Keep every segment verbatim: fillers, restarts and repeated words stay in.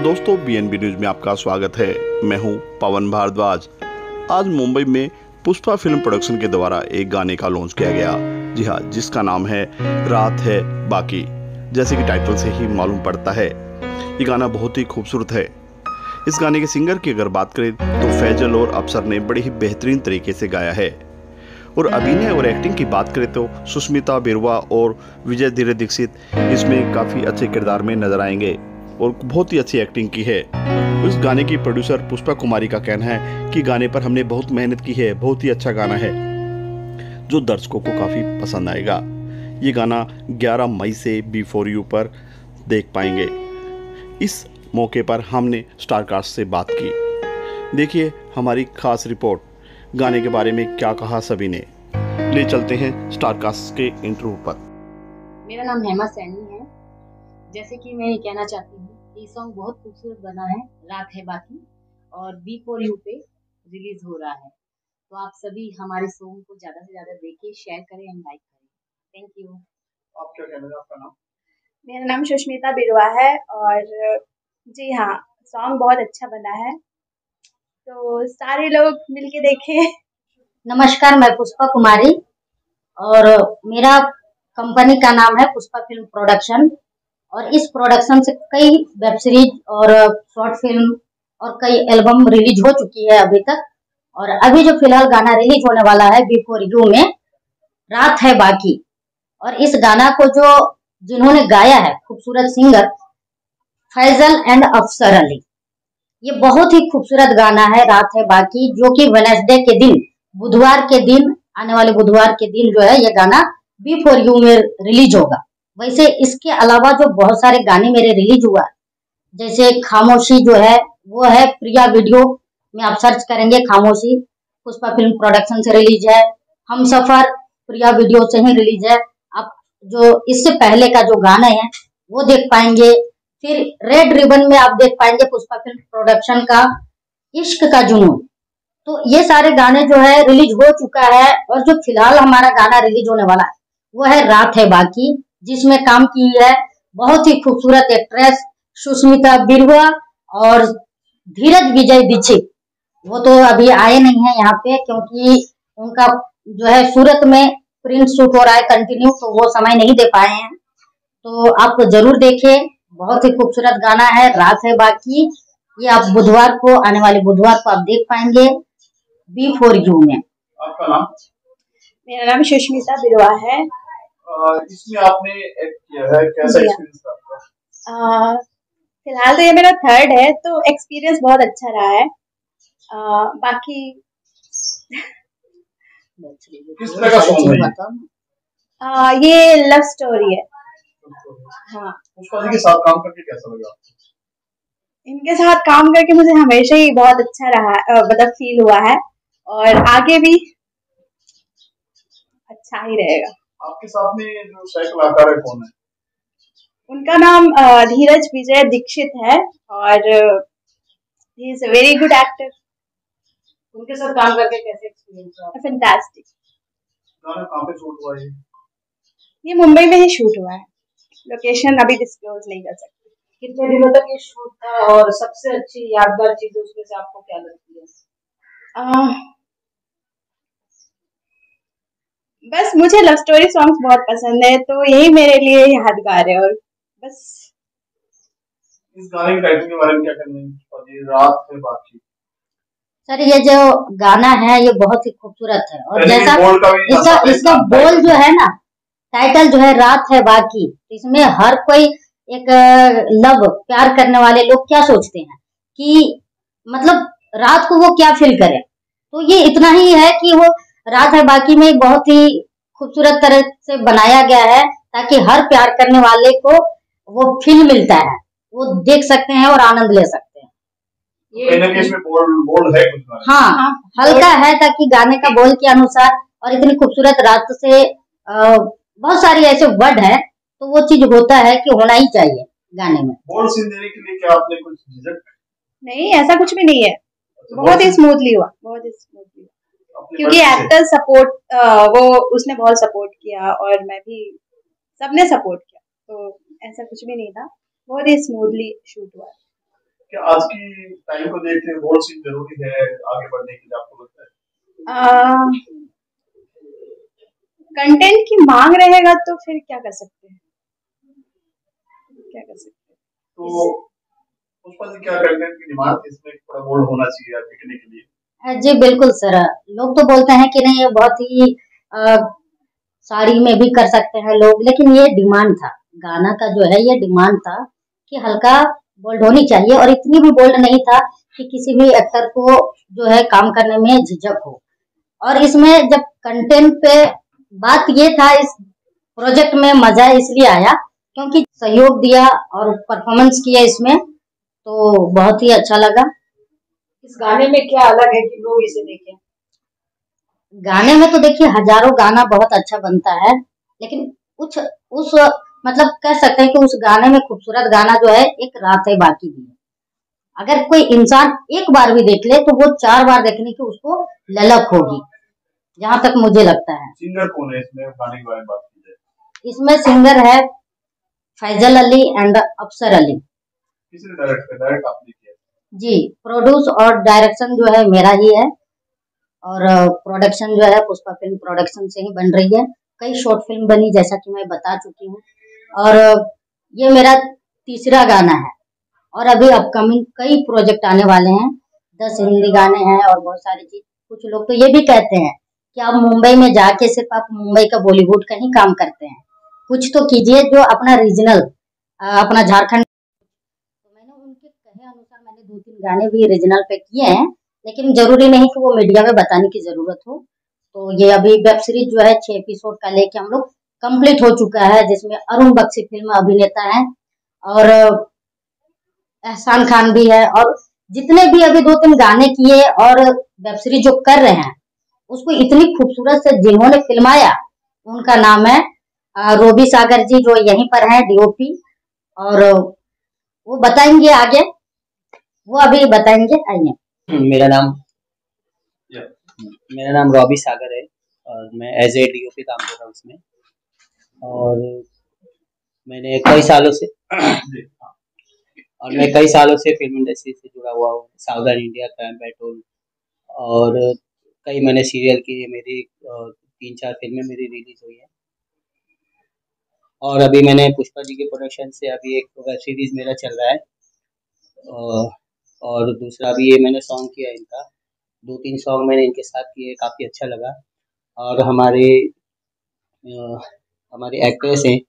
दोस्तों, BNB news में आपका स्वागत है। मैं हूं पवन भारद्वाज। आज मुंबई में पुष्पा फिल्म प्रोडक्शन के द्वारा एक गाने का लॉन्च किया गया। जी हां, जिसका नाम है रात है बाकी। जैसे कि टाइटल से ही मालूम पड़ता है, ये गाना बहुत ही खूबसूरत है। इस गाने के सिंगर की अगर बात करें तो फैजल और अफसर ने बड़े ही बेहतरीन तरीके से गाया है। और अभिनय और एक्टिंग की बात करें तो सुष्मिता बिरुआ और विजय धीरे दीक्षित इसमें काफ़ी अच्छे किरदार में नजर आएंगे और बहुत ही अच्छी एक्टिंग की है। उस गाने की प्रोड्यूसर पुष्पा कुमारी का कहना है कि गाने पर हमने बहुत मेहनत की है, बहुत ही अच्छा गाना है जो दर्शकों को काफ़ी पसंद आएगा। ये गाना ग्यारह मई से बी फॉर यू पर देख पाएंगे। इस मौके पर हमने स्टारकास्ट से बात की। देखिए हमारी खास रिपोर्ट, गाने के बारे में क्या कहा सभी ने। ले चलते हैं स्टारकास्ट के इंटरव्यू पर। मेरा नाम हेमा सैनी है। जैसे कि मैं ये कहना चाहती हूँ, ये सॉन्ग बहुत खूबसूरत बना है, रात है बाकी, और बी फॉर यू पे रिलीज हो रहा है। तो आप सभी हमारे सॉन्ग को ज्यादा से ज्यादा देखें, शेयर करें एंड लाइक करें। Thank you. आप क्या कहना है? आपका नाम? मेरा नाम सुष्मिता बिरुआ है और जी हाँ, सॉन्ग बहुत अच्छा बना है, तो सारे लोग मिलके देखें। नमस्कार, मैं पुष्पा कुमारी और मेरा कंपनी का नाम है पुष्पा फिल्म प्रोडक्शन। और इस प्रोडक्शन से कई वेब सीरीज और शॉर्ट फिल्म और कई एल्बम रिलीज हो चुकी है अभी तक। और अभी जो फिलहाल गाना रिलीज होने वाला है बी फॉर यू में, रात है बाकी। और इस गाना को जो जिन्होंने गाया है, खूबसूरत सिंगर फैजल एंड अफसर अली। ये बहुत ही खूबसूरत गाना है रात है बाकी, जो कि वेडनेसडे के दिन, बुधवार के दिन, आने वाले बुधवार के दिन जो है ये गाना बी फॉर यू में रिलीज होगा। वैसे इसके अलावा जो बहुत सारे गाने मेरे रिलीज हुआ, जैसे खामोशी जो है वो है प्रिया वीडियो में, आप सर्च करेंगे खामोशी, पुष्पा फिल्म प्रोडक्शन से रिलीज है। हम सफर प्रिया वीडियो से ही रिलीज है। आप जो इससे पहले का जो गाना है वो देख पाएंगे। फिर रेड रिबन में आप देख पाएंगे पुष्पा फिल्म प्रोडक्शन का इश्क का जुनून। तो ये सारे गाने जो है रिलीज हो चुका है। और जो फिलहाल हमारा गाना रिलीज होने वाला है वो है रात है बाकी, जिसमें काम की है बहुत ही खूबसूरत एक्ट्रेस सुष्मिता बिरुआ और धीरज विजय दीक्षित। वो तो अभी आए नहीं है यहाँ पे, क्योंकि उनका जो है सूरत में प्रिंट शूट हो रहा है कंटिन्यू, तो वो समय नहीं दे पाए हैं। तो आप जरूर देखें, बहुत ही खूबसूरत गाना है रात है बाकी। ये आप बुधवार को, आने वाले बुधवार को आप देख पाएंगे बी फॉर यू में। आपका नाम? मेरा नाम सुष्मिता बिरुआ है। इसमें आपने एक्ट किया है, कैसा एक्सपीरियंस था आपका? फिलहाल तो ये मेरा थर्ड है, तो एक्सपीरियंस बहुत अच्छा रहा है। आ, बाकी किस तरह का सॉन्ग है? आ, ये लव स्टोरी है। हाँ। पुष्पा जी के साथ काम करके कैसा लगा? इनके साथ काम करके मुझे हमेशा ही बहुत अच्छा रहा, मतलब फील हुआ है, और आगे भी अच्छा ही रहेगा। आपके साथ में जो सह कलाकार है कौन है? उनका नाम धीरज विजय दीक्षित है और he is a very good actor. उनके साथ काम करके कैसे एक्सपीरियंस रहा? फैंटास्टिक। गाना कहाँ पे शूट हुआ है? ये मुंबई में ही शूट हुआ है, लोकेशन अभी डिस्क्लोज नहीं कर सकते। कितने दिनों तक ये शूट था और सबसे अच्छी यादगार चीज उसमें से आपको क्या लगती है? आ, बस मुझे लव स्टोरी सॉन्ग्स बहुत पसंद है, तो यही मेरे लिए यादगार है। और बस इस गाने के टाइटल के बारे में क्या कहना है? रात है बाकी। सर, ये जो गाना है ये बहुत ही खूबसूरत है, और जैसा इसका इसका बोल जो है ना, टाइटल जो है रात है बाकी, इसमें हर कोई एक लव, प्यार करने वाले लोग क्या सोचते हैं कि मतलब रात को वो क्या फील करे। तो ये इतना ही है कि वो रात है बाकी में बहुत ही खूबसूरत तरह से बनाया गया है, ताकि हर प्यार करने वाले को वो फील मिलता है, वो देख सकते हैं और आनंद ले सकते हैं। ये इसमें बोल बोल है कुछ? हाँ, हाँ, हल्का है, ताकि गाने का बोल के अनुसार, और इतनी खूबसूरत रात से आ, बहुत सारी ऐसे वर्ड है, तो वो चीज होता है कि होना ही चाहिए गाने में। बोल सीन देने के लिए क्या आपने कुछ झिझक? नहीं, ऐसा कुछ भी नहीं है। बहुत ही स्मूथली हुआ, बहुत ही स्मूथली, क्योंकि एक्टर सपोर्ट, वो उसने बहुत सपोर्ट किया और मैं भी, सबने सपोर्ट किया, तो ऐसा कुछ भी नहीं था। बहुत ही स्मूथली शूट हुआ। क्या आज की टाइम को देखते हुए बोल्ड सीन जरूरी है आगे बढ़ने के लिए, आपको लगता है? कंटेंट की मांग रहेगा तो फिर क्या कर सकते हैं, क्या कर सकते हैं। तो पुष्पा जी, क्या कंटेंट की डिमांड थी इसमें, थोड़ा बोल्ड होना चाहिए आज बिकने के लिए? जी बिल्कुल सर, लोग तो बोलते हैं कि नहीं ये बहुत ही अ, साड़ी में भी कर सकते हैं लोग, लेकिन ये डिमांड था गाना का, जो है ये डिमांड था कि हल्का बोल्ड होनी चाहिए, और इतनी भी बोल्ड नहीं था कि किसी भी एक्टर को जो है काम करने में झिझक हो। और इसमें जब कंटेंट पे बात ये था, इस प्रोजेक्ट में मजा इसलिए आया क्योंकि सहयोग दिया और परफॉर्मेंस किया इसमें, तो बहुत ही अच्छा लगा। इस गाने में क्या अलग है कि लोग इसे देखें? गाने में तो देखिए हजारों गाना बहुत अच्छा बनता है, लेकिन कुछ उस मतलब कह सकते हैं कि उस गाने में खूबसूरत गाना जो है एक रात है बाकी भी है। अगर कोई इंसान एक बार भी देख ले तो वो चार बार देखने की उसको ललक होगी, जहां तक मुझे लगता है। सिंगर कौन है इसमें, गाने के बारे में बात की जाए? इसमें सिंगर है फैजल अली एंड अफसर अली। किसने डायरेक्ट किया? डायरेक्ट आपने किया? जी, प्रोड्यूस और डायरेक्शन जो है मेरा ही है, और प्रोडक्शन जो है पुष्पा फिल्म प्रोडक्शन से ही बन रही है। कई शॉर्ट फिल्म बनी जैसा कि मैं बता चुकी हूँ, और ये मेरा तीसरा गाना है, और अभी अपकमिंग कई प्रोजेक्ट आने वाले हैं। दस हिंदी गाने हैं और बहुत सारी चीज। कुछ लोग तो ये भी कहते हैं कि आप मुंबई में जाके सिर्फ आप मुंबई का बॉलीवुड का ही काम करते हैं, कुछ तो कीजिए जो अपना रीजनल, अपना झारखंड। तो मैंने उनके कहे अनुसार मैंने दो तीन गाने भी रीजनल पे किए हैं, लेकिन जरूरी नहीं कि वो मीडिया में बताने की जरूरत हो। तो ये अभी वेब सीरीज जो है छह एपिसोड का लेके हम लोग कंप्लीट हो चुका है, जिसमें अरुण बख्शी फिल्म अभिनेता है और एहसान खान भी है, और जितने भी अभी दो तीन गाने किए और वेब सीरीज जो कर रहे हैं उसको इतनी खूबसूरत से जिन्होंने फिल्माया, उनका नाम है रोबी सागर जी, जो यहीं पर है डीओपी, और वो बताएंगे आगे, वो अभी बताएंगे। आइए। मेरा नाम मेरा नाम रॉबी सागर है और मैं एज ए डीओपी काम कर रहा हूँ उसमें, और मैंने कई सालों से और मैं कई सालों से फिल्म इंडस्ट्री से जुड़ा हुआ हूँ। साउदर्न इंडिया, क्राइम पेट्रोल और कई मैंने सीरियल किए। मेरी तीन चार फिल्में मेरी रिलीज हुई है, और अभी मैंने पुष्पा जी के प्रोडक्शन से अभी एक वेब सीरीज मेरा चल रहा है, और दूसरा भी ये मैंने सॉन्ग किया इनका, दो तीन सॉन्ग मैंने इनके साथ किए, काफ़ी अच्छा लगा। और हमारे हमारे एक्ट्रेस हैं,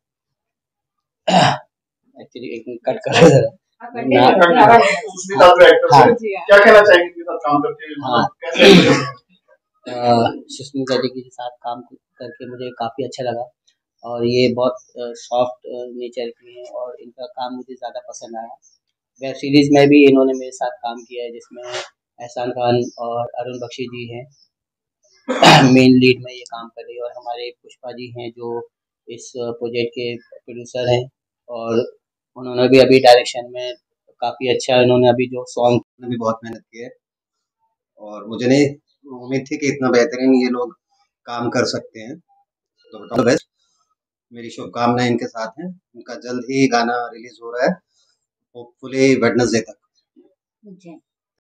एक्चुअली एक कट कर सुष्मिता जो एक्ट्रेस है, क्या कहना चाहेंगे इनके साथ काम करके? हाँ, कैसे? सुष्मिता जी के साथ काम करके मुझे काफ़ी अच्छा लगा, और ये बहुत सॉफ्ट नेचर की हैं और इनका काम मुझे ज़्यादा पसंद आया। वेब सीरीज़ में भी इन्होंने मेरे साथ काम किया है, जिसमें एहसान खान और अरुण बख्शी जी हैं मेन लीड में ये काम कर रही है, और हमारे पुष्पा जी हैं जो इस प्रोजेक्ट के प्रोड्यूसर हैं, और उन्होंने भी अभी डायरेक्शन में काफ़ी अच्छा, इन्होंने अभी जो सॉन्ग में भी बहुत मेहनत की है, और मुझे नहीं उम्मीद थी कि इतना बेहतरीन ये लोग काम कर सकते हैं। तो ऑल द बेस्ट, मेरी शुभकामनाएं इनके साथ हैं। उनका जल्द ही गाना रिलीज हो रहा है, होपफुली वेडनेसडे तक।